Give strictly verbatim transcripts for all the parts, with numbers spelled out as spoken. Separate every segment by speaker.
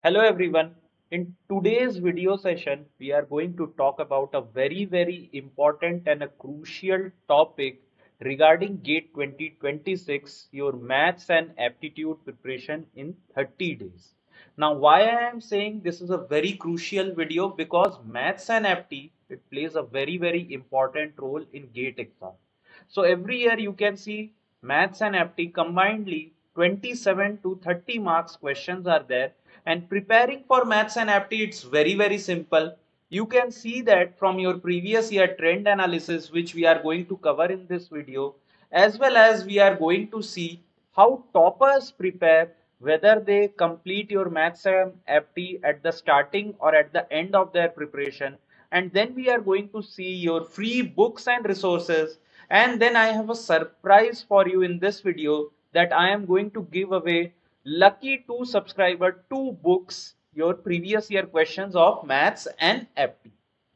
Speaker 1: Hello everyone. In today's video session, we are going to talk about a very, very important and a crucial topic regarding GATE twenty twenty-six, your maths and aptitude preparation in thirty days. Now, why I am saying this is a very crucial video because maths and apti, it plays a very, very important role in GATE exam. So every year you can see maths and apti combinedly twenty-seven to thirty marks questions are there, and preparing for maths and apti it's very very simple. You can see that from your previous year trend analysis which we are going to cover in this video, as well as we are going to see how toppers prepare, whether they complete your maths and apti at the starting or at the end of their preparation. And then we are going to see your free books and resources, and then I have a surprise for you in this video that I am going to give away lucky two subscriber two books, your previous year questions of maths and apti.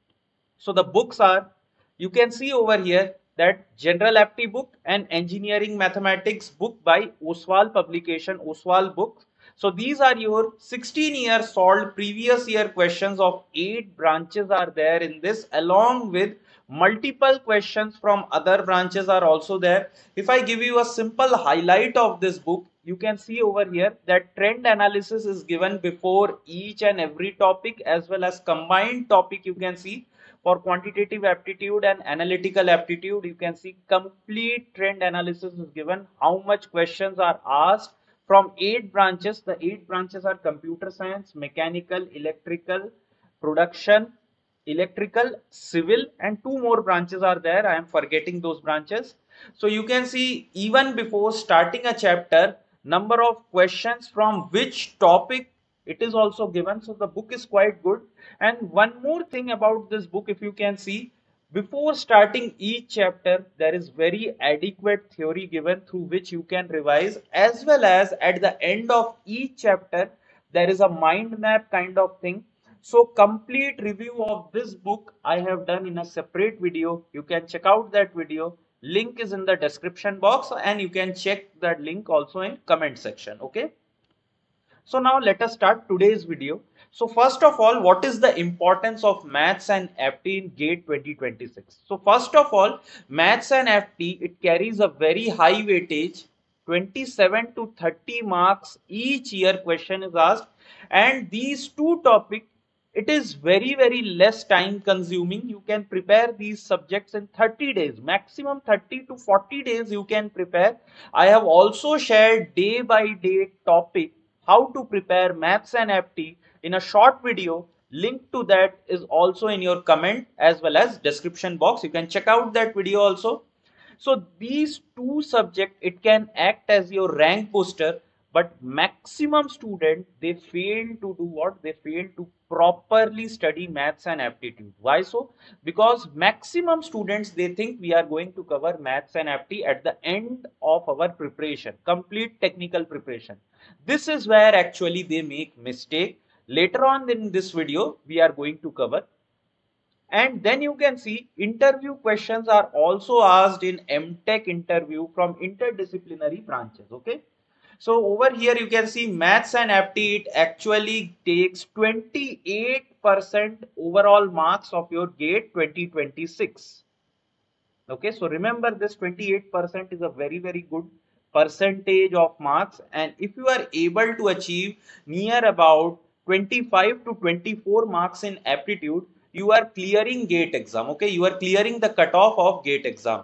Speaker 1: So the books are, you can see over here that General Apti book and Engineering Mathematics book by Oswal publication, Oswal books. So these are your sixteen year solved previous year questions of eight branches are there in this, along with multiple questions from other branches are also there. If I give you a simple highlight of this book, you can see over here that trend analysis is given before each and every topic, as well as combined topic. You can see for quantitative aptitude and analytical aptitude, you can see complete trend analysis is given. How much questions are asked from eight branches. The eight branches are computer science, mechanical, electrical, production, electrical, civil, and two more branches are there. I am forgetting those branches. So you can see even before starting a chapter, number of questions from which topic it is also given. So the book is quite good. And one more thing about this book, if you can see, before starting each chapter, there is very adequate theory given through which you can revise, as well as at the end of each chapter, there is a mind map kind of thing. So complete review of this book I have done in a separate video. You can check out that video. Link is in the description box, and you can check that link also in comment section. Okay. So now let us start today's video. So first of all, what is the importance of maths and apti in GATE twenty twenty-six? So first of all, maths and apti, it carries a very high weightage, twenty-seven to thirty marks each year question is asked, and these two topics, it is very very less time consuming. You can prepare these subjects in thirty days, maximum thirty to forty days you can prepare. I have also shared day by day topic how to prepare maths and apti in a short video. Link to that is also in your comment as well as description box. You can check out that video also. So these two subjects, it can act as your rank booster, but maximum student, they fail to do what? They fail to properly study maths and aptitude. Why so? Because maximum students, they think we are going to cover maths and apti at the end of our preparation, complete technical preparation. This is where actually they make mistake. Later on in this video, we are going to cover. And then you can see interview questions are also asked in M Tech interview from interdisciplinary branches. Okay. So over here you can see maths and apti, it actually takes twenty-eight percent overall marks of your GATE twenty twenty-six. Okay. So remember, this twenty-eight percent is a very, very good percentage of marks. And if you are able to achieve near about twenty-five to twenty-four marks in aptitude, you are clearing GATE exam. Okay, you are clearing the cutoff of GATE exam.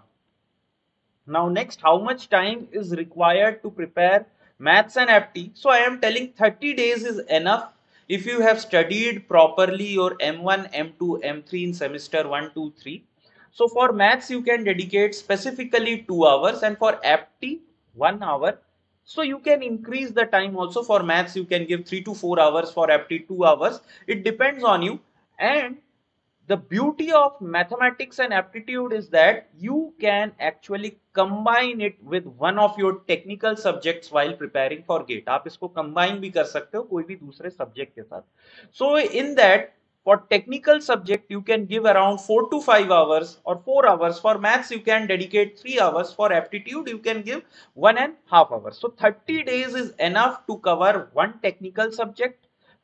Speaker 1: Now next, how much time is required to prepare maths and apti? So I am telling thirty days is enough if you have studied properly your M one, M two, M three in semester one, two, three. So for maths you can dedicate specifically two hours, and for apti one hour. So you can increase the time also. For maths you can give three to four hours, for apti two hours. It depends on you. And the beauty of mathematics and aptitude is that you can actually combine it with one of your technical subjects while preparing for GATE. आप इसको combine भी कर सकते हो कोई भी दूसरे subject के साथ. So in that, for technical subject you can give around four to five hours or four hours. For maths you can dedicate three hours. For aptitude you can give one and half hours. So thirty days is enough to cover one technical subject.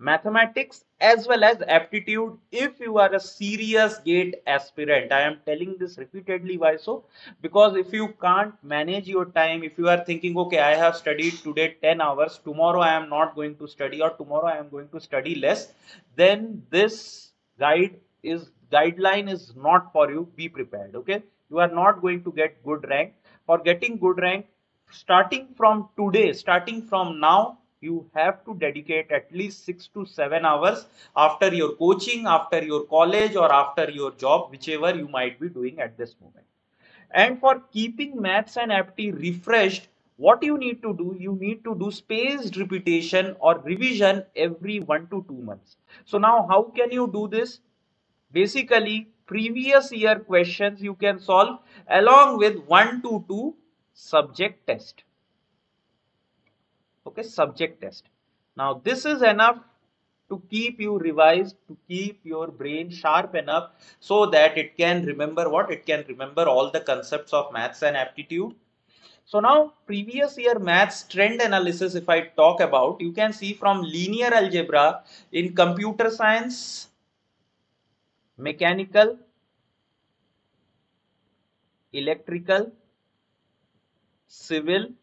Speaker 1: mathematics as well as aptitude if you are a serious GATE aspirant. I am telling this repeatedly. Why so? Because if you can't manage your time, if you are thinking, okay, I have studied today ten hours, tomorrow I am not going to study, or tomorrow I am going to study less, then this guide is guideline is not for you. Be prepared. Okay, you are not going to get good rank. For getting good rank, starting from today, starting from now, you have to dedicate at least six to seven hours after your coaching, after your college, or after your job, whichever you might be doing at this moment. And for keeping maths and apti refreshed, what you need to do, you need to do spaced repetition or revision every one to two months. So now how can you do this? Basically, previous year questions you can solve along with one to two subject test. Okay, subject test. Now this is enough to keep you revised, to keep your brain sharp enough so that it can remember what? It can remember all the concepts of maths and aptitude. So now previous year maths trend analysis, if I talk about, you can see from linear algebra in computer science, mechanical, electrical, civil,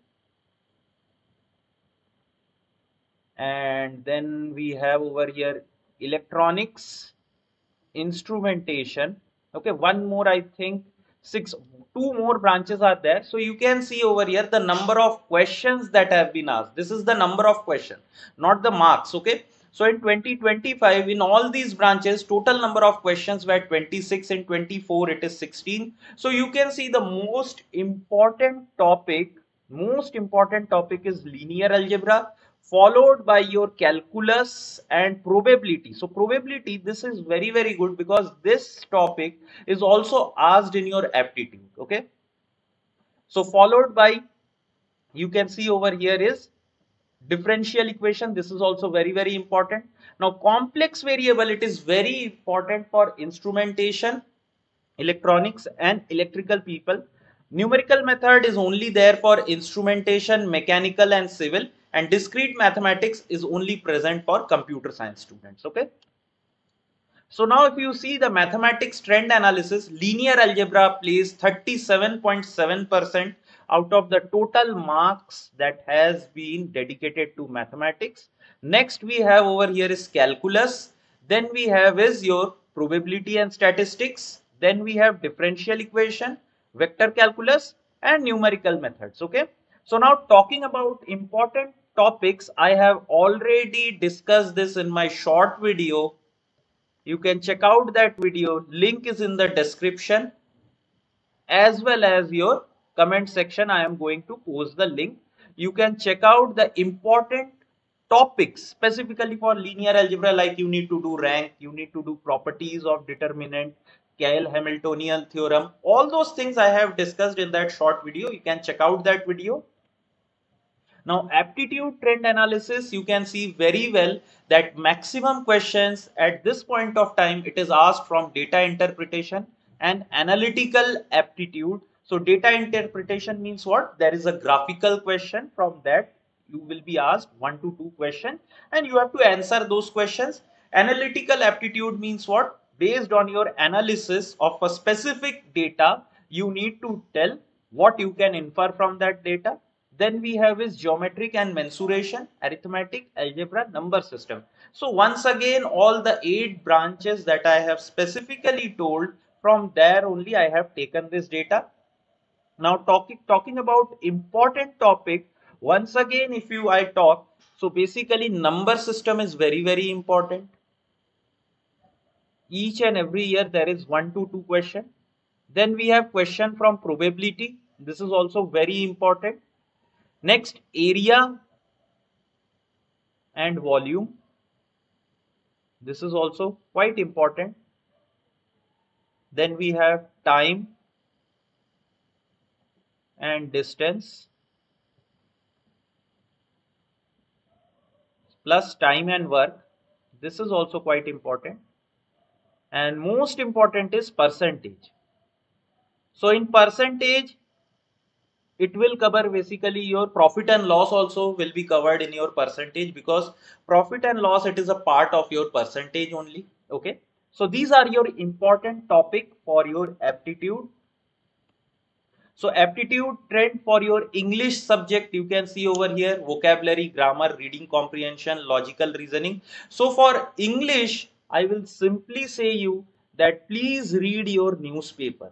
Speaker 1: and then we have over here electronics, instrumentation. Okay, one more, I think six, two more branches are there. So you can see over here the number of questions that have been asked. This is the number of questions, not the marks. Okay, so in twenty twenty-five, in all these branches, total number of questions were twenty-six. In twenty-four it is sixteen. So you can see the most important topic, most important topic is linear algebra, followed by your calculus and probability. So probability, this is very very good because this topic is also asked in your aptitude. Okay, so followed by, you can see over here is differential equation. This is also very very important. Now complex variable, it is very important for instrumentation, electronics and electrical people. Numerical method is only there for instrumentation, mechanical and civil, and discrete mathematics is only present for computer science students. Okay, so now if you see the mathematics trend analysis, linear algebra plays thirty-seven point seven percent out of the total marks that has been dedicated to mathematics. Next we have over here is calculus, then we have is your probability and statistics, then we have differential equation, vector calculus and numerical methods. Okay, so now talking about important topics, I have already discussed this in my short video. You can check out that video, link is in the description, as well as your comment section. I am going to post the link. You can check out the important topics specifically for linear algebra, like you need to do rank, you need to do properties of determinant, Cahill Hamiltonian theorem. All those things I have discussed in that short video. You can check out that video. Now aptitude trend analysis, you can see very well that maximum questions at this point of time, it is asked from data interpretation and analytical aptitude. So data interpretation means what? There is a graphical question, from that you will be asked one to two questions and you have to answer those questions. Analytical aptitude means what? Based on your analysis of a specific data, you need to tell what you can infer from that data. Then we have is geometric and mensuration, arithmetic, algebra, number system. So once again, all the eight branches that I have specifically told, from there only I have taken this data. Now talking talking about important topic, once again if you I talk, so basically number system is very very important. Each and every year there is one to two question. Then we have question from probability. This is also very important. Next, area and volume. This is also quite important. Then we have time and distance, plus time and work. This is also quite important. And most important is percentage. So in percentage, It will cover basically your profit and loss also will be covered in your percentage, because profit and loss, it is a part of your percentage only. Okay, so these are your important topic for your aptitude. So aptitude trend for your English subject, you can see over here: vocabulary, grammar, reading comprehension, logical reasoning. So for English, I will simply say you that please read your newspaper.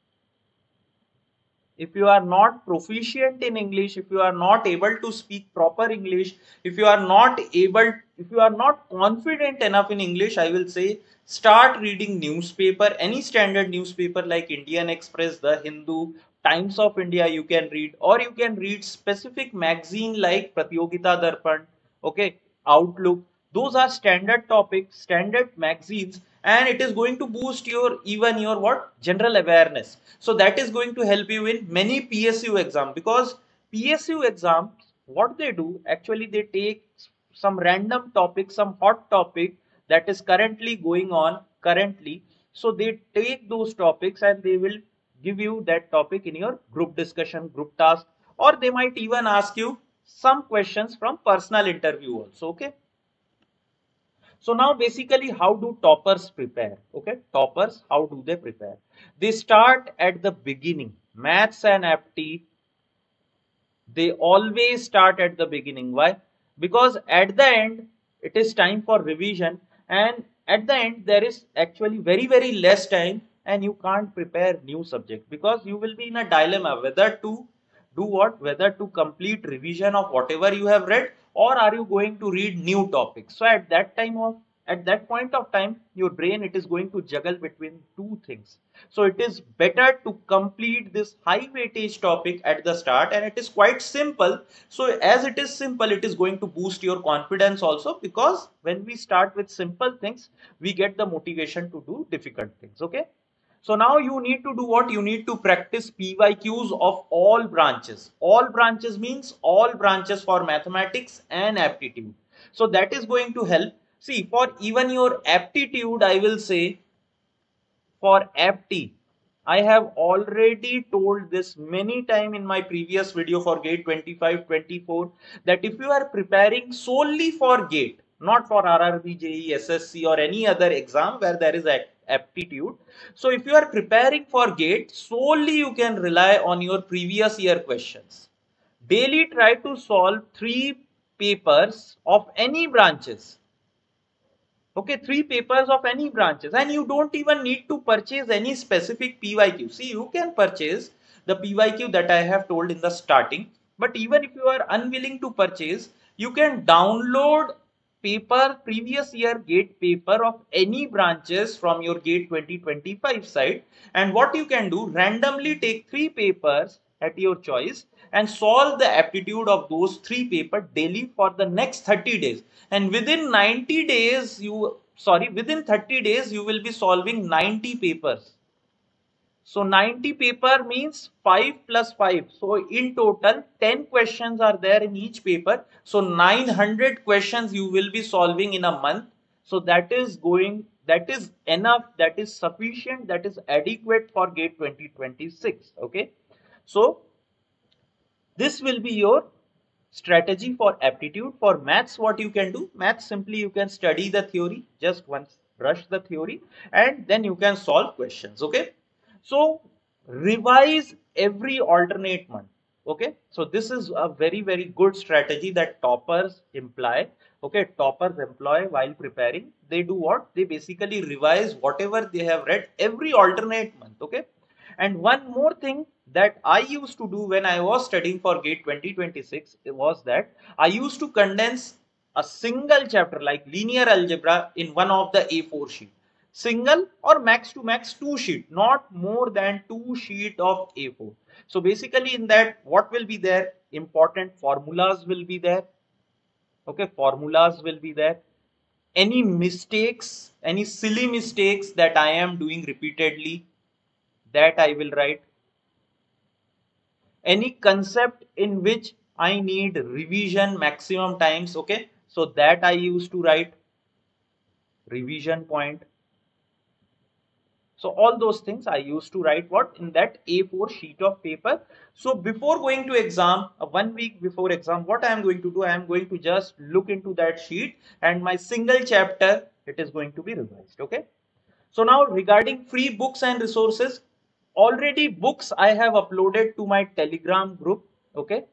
Speaker 1: If you are not proficient in English, if you are not able to speak proper English, if you are not able, if you are not confident enough in English, I will say start reading newspaper, any standard newspaper like Indian Express, The Hindu, Times of India you can read, or you can read specific magazine like Pratyogita Darpan, okay, Outlook. Those are standard topics, standard magazines, and it is going to boost your even your what general awareness. So that is going to help you in many P S U exam, because P S U exams, what they do actually, they take some random topic, some hot topic that is currently going on currently. So they take those topics and they will give you that topic in your group discussion, group task, or they might even ask you some questions from personal interview also. Okay, so now basically how do toppers prepare? Okay, toppers, how do they prepare? They start at the beginning. Maths and apti, they always start at the beginning. Why? Because at the end, it is time for revision, and at the end, there is actually very, very less time, and you can't prepare new subject because you will be in a dilemma whether to do what, whether to complete revision of whatever you have read, or are you going to read new topics. So at that time of at that point of time, your brain, it is going to juggle between two things. So it is better to complete this high weightage topic at the start, and it is quite simple. So as it is simple, it is going to boost your confidence also, because when we start with simple things, we get the motivation to do difficult things. Okay, so now you need to do what? You need to practice P Y Qs of all branches. All branches means all branches for mathematics and aptitude. So that is going to help. See, for even your aptitude, I will say for apti, I have already told this many times in my previous video for GATE twenty-five twenty-four, that if you are preparing solely for GATE, not for R R B, J E E, S S C or any other exam where there is aptitude. So if you are preparing for GATE, solely you can rely on your previous year questions. Daily try to solve three papers of any branches. Okay, three papers of any branches, and you don't even need to purchase any specific P Y Q. See, you can purchase the P Y Q that I have told in the starting, but even if you are unwilling to purchase, you can download paper, previous year GATE paper of any branches from your GATE twenty twenty-five site, and what you can do, randomly take three papers at your choice and solve the aptitude of those three papers daily for the next thirty days. And within ninety days, you sorry, within thirty days, you will be solving ninety papers. So ninety paper means five plus five. So in total, ten questions are there in each paper. So nine hundred questions you will be solving in a month. So that is going, that is enough, that is sufficient, that is adequate for GATE twenty twenty-six. Okay. So this will be your strategy for aptitude. For maths, what you can do? Maths, simply you can study the theory, just once brush the theory, and then you can solve questions. Okay. So revise every alternate month. Okay, so this is a very, very good strategy that toppers employ. Okay, toppers employ while preparing. They do what? They basically revise whatever they have read every alternate month. Okay, and one more thing that I used to do when I was studying for GATE twenty twenty-six was that I used to condense a single chapter like linear algebra in one of the A four sheet. Single or max to max two sheet, not more than two sheet of A four. So basically in that, what will be there? Important formulas will be there. Okay, formulas will be there. Any mistakes, any silly mistakes that I am doing repeatedly, that I will write. Any concept in which I need revision maximum times, okay, so that I used to write revision point. So all those things I used to write what in that A four sheet of paper. So before going to exam, uh, one week before exam, what I am going to do, I am going to just look into that sheet and my single chapter, it is going to be revised. Okay. So now regarding free books and resources, already books I have uploaded to my Telegram group. Okay.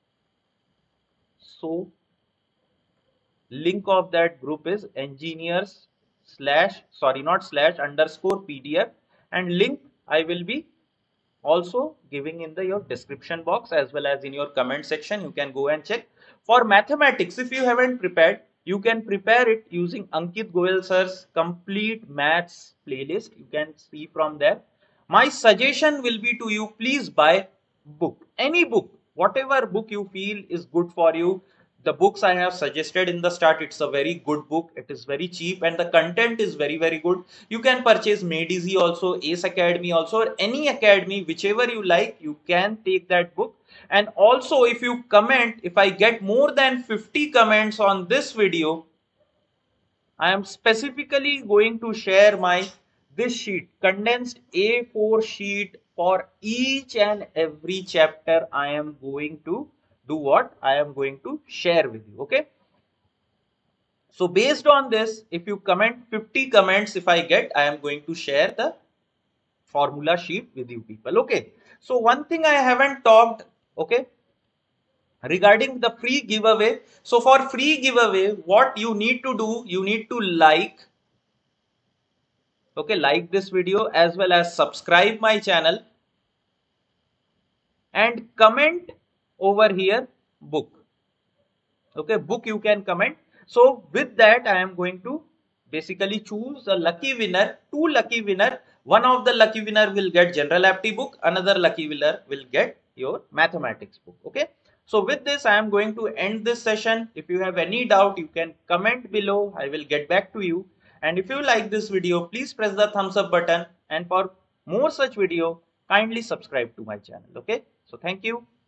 Speaker 1: So link of that group is engineers slash sorry not slash underscore pdf, and link I will be also giving in the your description box as well as in your comment section. You can go and check. For mathematics, if you haven't prepared, you can prepare it using Ankit Goyal sir's complete maths playlist. You can see from there. My suggestion will be to you, please buy book, any book, whatever book you feel is good for you. The books I have suggested in the start, it's a very good book. It is very cheap and the content is very very good. You can purchase Made Easy also, Ace Academy also, or any academy, whichever you like, you can take that book. And also if you comment, if I get more than fifty comments on this video, I am specifically going to share my this sheet, condensed A four sheet for each and every chapter. I am going to do what? I am going to share with you. Okay. So based on this, if you comment fifty comments, if I get, I am going to share the formula sheet with you people. Okay. So one thing I haven't talked, okay, regarding the free giveaway. So for free giveaway, what you need to do, you need to like, okay, like this video as well as subscribe my channel and comment over here book. Okay, book you can comment. So with that, I am going to basically choose a lucky winner, two lucky winner. One of the lucky winner will get general aptitude book, another lucky winner will get your mathematics book. Okay. So with this, I am going to end this session. If you have any doubt, you can comment below. I will get back to you. And if you like this video, please press the thumbs up button. And for more such video, kindly subscribe to my channel. Okay. So thank you.